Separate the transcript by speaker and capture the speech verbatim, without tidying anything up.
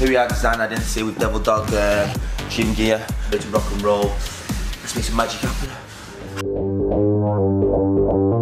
Speaker 1: Here we are designing Identity with Devil Dog uh, gym gear. Ready to rock and roll. Let's make some magic happen.